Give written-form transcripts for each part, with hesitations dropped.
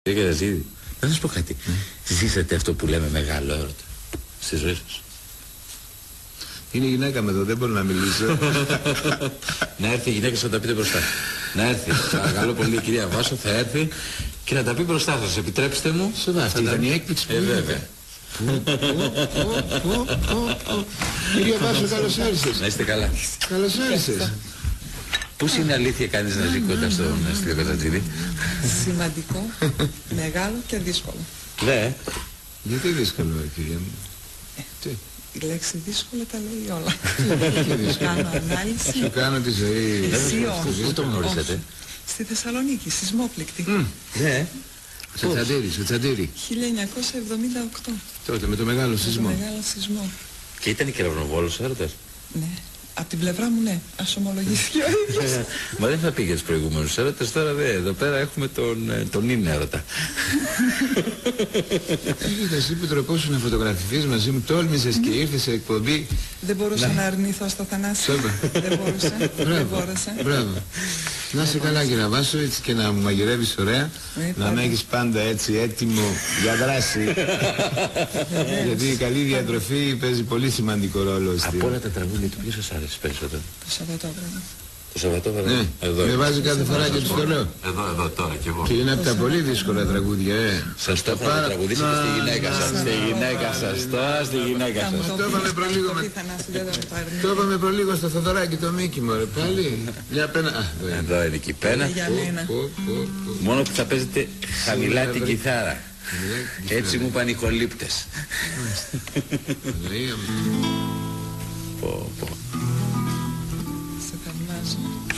Να σας πω κάτι. Ζήσατε αυτό που λέμε μεγάλο έρωτα στη ζωή σας? Είναι η γυναίκα με εδώ, δεν μπορώ να μιλήσω. Να έρθει η γυναίκα σας να τα πείτε μπροστά. Να έρθει. Παρακαλώ πολύ, η κυρία Βάσο θα έρθει και να τα πει μπροστά σας. Επιτρέψτε μου. Σωστά, αυτή ήταν η έκπληξη που βέβαια. Κυρία Βάσο, καλώς όρισες. Να είστε καλά. Καλώς όρισες. Πώς είναι αλήθεια κανείς να ζει κοντά στον Στέλιο Καζατζίδη? Σημαντικό, μεγάλο και δύσκολο. Ναι. Γιατί δύσκολο, κυρία μου? Τι? Η λέξη δύσκολο τα λέει όλα. Κάνω ανάλυση. Σου κάνω τη ζωή. Εσύ όμως. Πού το γνωρίσατε? Στη Θεσσαλονίκη, σεισμόπληκτη. Ναι. Στο Τσαντήρι. 1978. Τότε με το μεγάλο σεισμό. Με το μεγάλο σεισμό. Και ήταν η Κεραυνοβόλος έρωτας? Ναι. Από την πλευρά μου ναι, ας ομολογηθεί ο ίδιος. Μα δεν θα πήγε τους προηγούμενους έρωτες, τώρα δε, εδώ πέρα έχουμε τον είναι έρωτα. Έχετε εσύ που τροπόσου να φωτογραφηθείς μαζί μου, τόλμησες και ήρθες σε εκπομπή. Δεν μπορούσα να αρνηθώ στο Θανάση. Δεν μπορούσα. Δεν μπόρεσα. Μπράβο. Να είσαι καλά, κύριε Βάσο, έτσι και να μου μαγειρεύεις ωραία. Να με έχεις πάντα έτσι έτοιμο για δράση. Γιατί η καλή διατροφή παίζει πολύ σημαντικό ρόλο. Από όλα τα τραγούδια του ποιο σας άρεσε περισσότερο? Το Σαββατόβραδο. Το Σαββατόβραδο? Ναι, εδώ. με βάζει κάθε φορά και τους το λέω. Εδώ τώρα κι εγώ. Και είναι από τα πολύ δύσκολα τραγούδια, Σας το έχω να τραγουδήσει και στη γυναίκα σας. Στη γυναίκα σας, τώρα στη γυναίκα σας. Το είπαμε προλίγο Το είπαμε προλίγο στο Θοδωράκι το Μίκη μου, ρε πάλι. Μια πένα. Εδώ είναι και η πένα. Μόνο που θα παίζετε χαμηλά την κιθάρα. Έτσι μου είπαν οι χολύπτες. Πω. Σε θαυμάζω.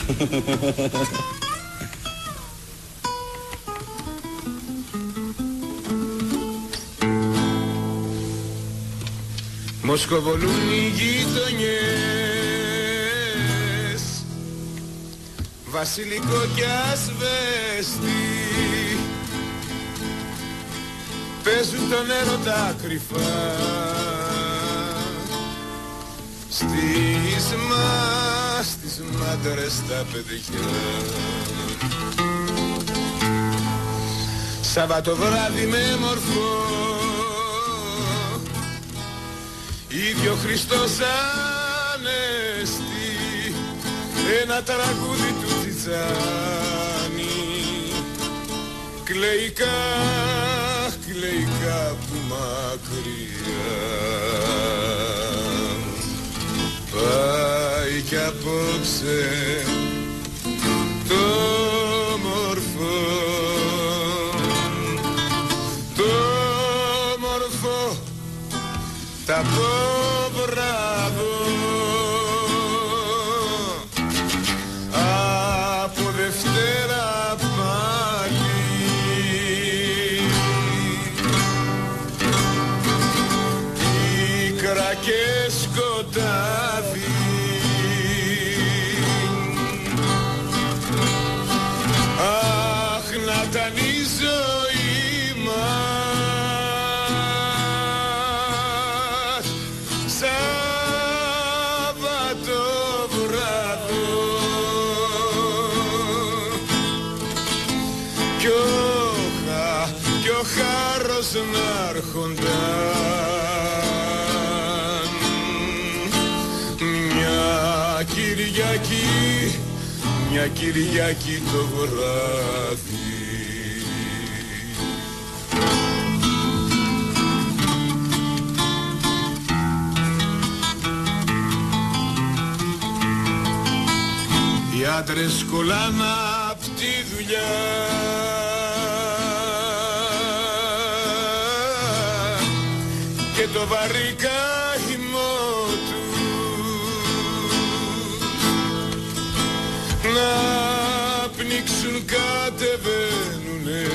Μοσκοβολούν οι γειτονιές, βασιλικό κι ασβέστη, παίζουν τον έρωτα κρυφά στις μάντρες τα παιδιά. Σαββατοβράδυ με μορφό, ίδιο Χριστός Ανέστη, ένα τραγούδι του Τσιτσάνη, κλεϊκά που μακριά πάει κι απόψε το μορφό τα πω μπράβο από Δευτέρα πάλι πίκρα και σκοτάδι. Αχ, να ήταν η ζωή μας Σαββατοβράδο κι ο χάρος να έρχονταν μια Κυριακή το βράδυ. Οι άντρες κολλάνε απ' τη δουλειά και το βαρύ καημό να πνίξουν κατεβαίνουνε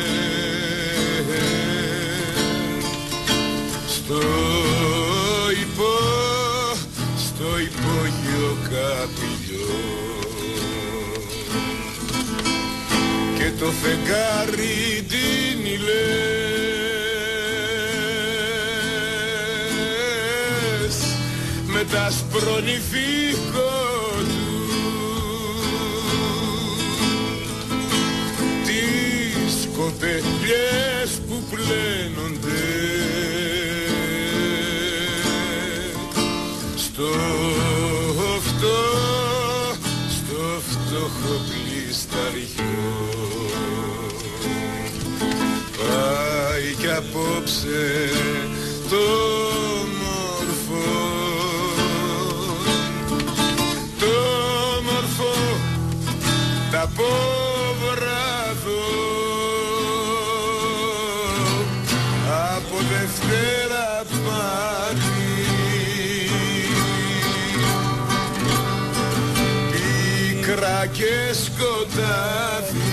στο υπόγειο καπηλιό και το φεγγάρι ντύνει λες με τα σπρονιφικό κοπελιά τρελαίνονται στο φτωχό πλισταριό. Πάει κι απόψε το μορφό τα πόβραδο από Δευτέρα πάτη πίκρα και σκοτάδι.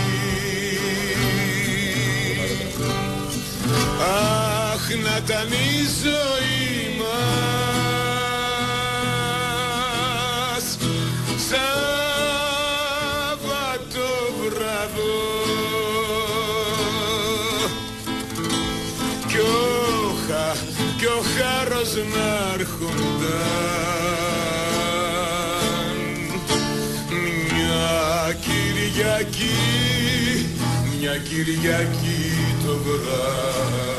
Αχ, να ήταν η ζωή μας Σαββατοβράδο κι ο χάρος να έρχονταν μια Κυριακή το βράδυ.